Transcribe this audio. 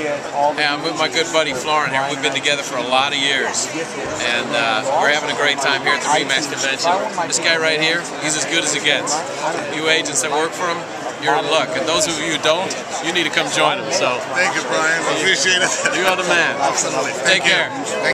Hey, I'm with my good buddy Florin here. We've been together for a lot of years, and we're having a great time here at the RE/MAX convention. This guy right here, he's as good as it gets. You agents that work for him, you're in luck, and those of you who don't, you need to come join him. So, thank you, Brian. I appreciate it. You are the man. Absolutely. Take care.